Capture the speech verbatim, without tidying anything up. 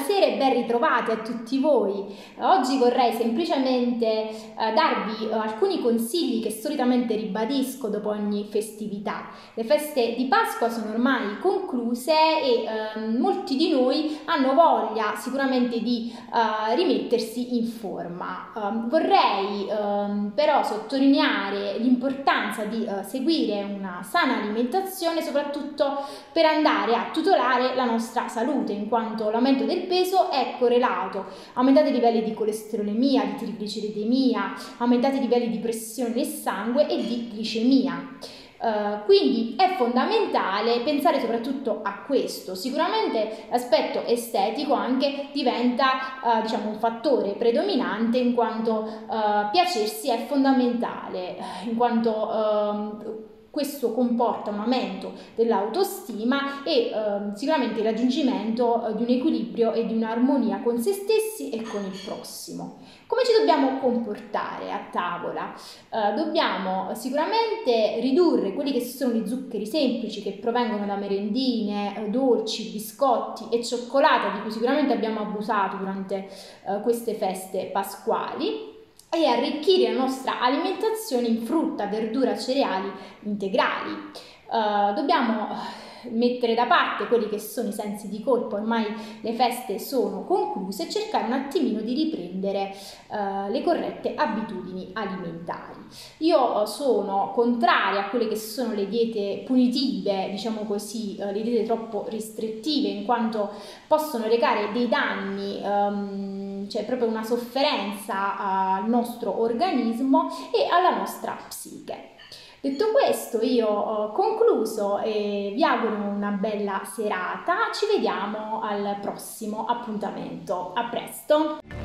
buonasera e ben ritrovati a tutti voi. Oggi vorrei semplicemente eh, darvi eh, alcuni consigli che solitamente ribadisco dopo ogni festività. Le feste di Pasqua sono ormai concluse e eh, molti di noi hanno voglia sicuramente di eh, rimettersi in forma. Eh, vorrei eh, però sottolineare l'importanza di eh, seguire una sana alimentazione, soprattutto per andare a tutelare la nostra salute, in quanto l'aumento del peso è correlato a aumentati livelli di colesterolemia, di trigliceridemia, aumentati livelli di pressione nel sangue e di glicemia. Uh, quindi è fondamentale pensare soprattutto a questo. Sicuramente l'aspetto estetico anche diventa uh, diciamo un fattore predominante, in quanto uh, piacersi è fondamentale, in quanto uh, questo comporta un aumento dell'autostima e eh, sicuramente il raggiungimento eh, di un equilibrio e di un'armonia con se stessi e con il prossimo. Come ci dobbiamo comportare a tavola? Eh, dobbiamo sicuramente ridurre quelli che sono gli zuccheri semplici che provengono da merendine, eh, dolci, biscotti e cioccolata, di cui sicuramente abbiamo abusato durante eh, queste feste pasquali, e arricchire la nostra alimentazione in frutta, verdura, cereali integrali. Uh, dobbiamo mettere da parte quelli che sono i sensi di colpa, ormai le feste sono concluse, e cercare un attimino di riprendere uh, le corrette abitudini alimentari. Io sono contraria a quelle che sono le diete punitive, diciamo così, uh, le diete troppo restrittive, in quanto possono recare dei danni, um, cioè proprio una sofferenza al nostro organismo e alla nostra psiche. Detto questo, io ho concluso e vi auguro una bella serata. Ci vediamo al prossimo appuntamento. A presto!